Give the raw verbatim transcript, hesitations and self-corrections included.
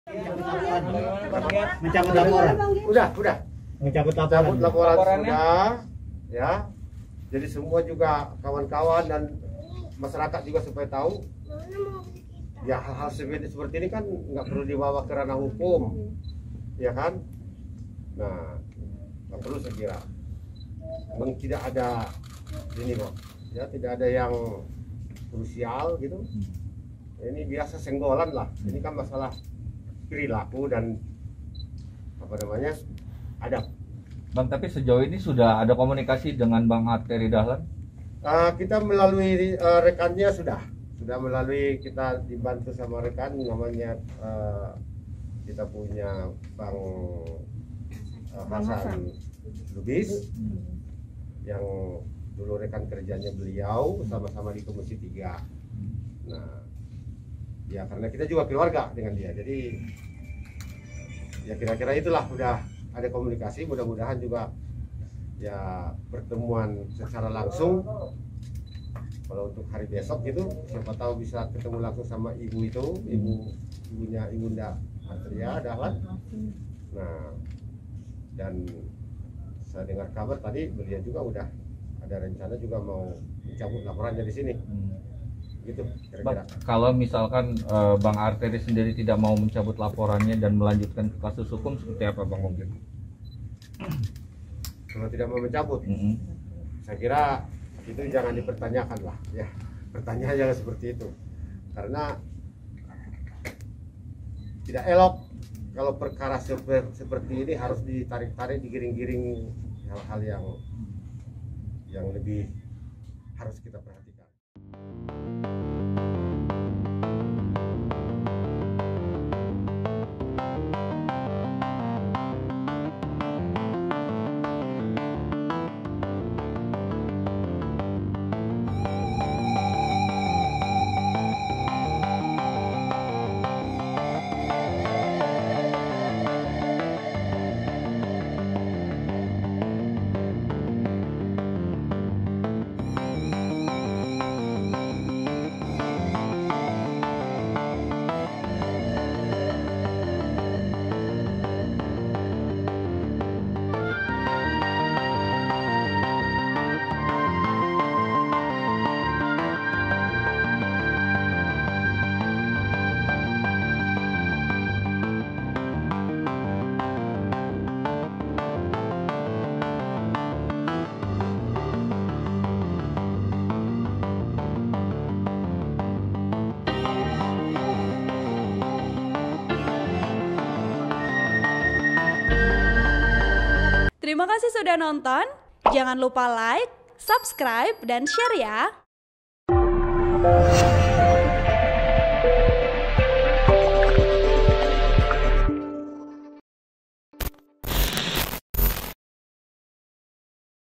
Mencabut laporan. Udah, udah. Mencabut laporan. Cabut laporan sudah, ya. Jadi semua juga kawan-kawan dan masyarakat juga supaya tahu. Ya hal-hal seperti ini kan nggak perlu dibawa ke ranah hukum, ya kan? Nah, nggak perlu saya kira. Memang tidak ada ini kok, ya tidak ada yang krusial gitu. Ini biasa senggolan lah. Ini kan masalah perilaku dan apa namanya adab. Bang, tapi sejauh ini sudah ada komunikasi dengan Bang Arteri Dahlan? Uh, kita melalui uh, rekannya sudah. Sudah melalui kita dibantu sama rekan namanya uh, kita punya Bang uh, Hasan Lubis yang dulu rekan kerjanya beliau sama-sama di Komisi tiga. Nah, ya karena kita juga keluarga dengan dia, jadi ya kira-kira itulah udah ada komunikasi. Mudah-mudahan juga ya pertemuan secara langsung. Kalau untuk hari besok gitu, siapa tahu bisa ketemu langsung sama ibu itu, ibu ibunya Ibunda Arteria Dahlan. Nah, dan saya dengar kabar tadi beliau juga udah ada rencana juga mau mencabut laporannya di sini. Hmm. Gitu kira-kira. Kalau misalkan uh, Bang Arteri sendiri tidak mau mencabut laporannya dan melanjutkan ke kasus hukum, seperti apa Bang mungkin? Kalau tidak mau mencabut, mm -hmm. saya kira itu jangan dipertanyakan lah, ya. Pertanyaan jangan seperti itu, karena tidak elok kalau perkara seperti ini harus ditarik-tarik, digiring-giring hal-hal yang yang lebih harus kita perhatikan. Terima kasih sudah nonton. Jangan lupa like, subscribe, dan share ya.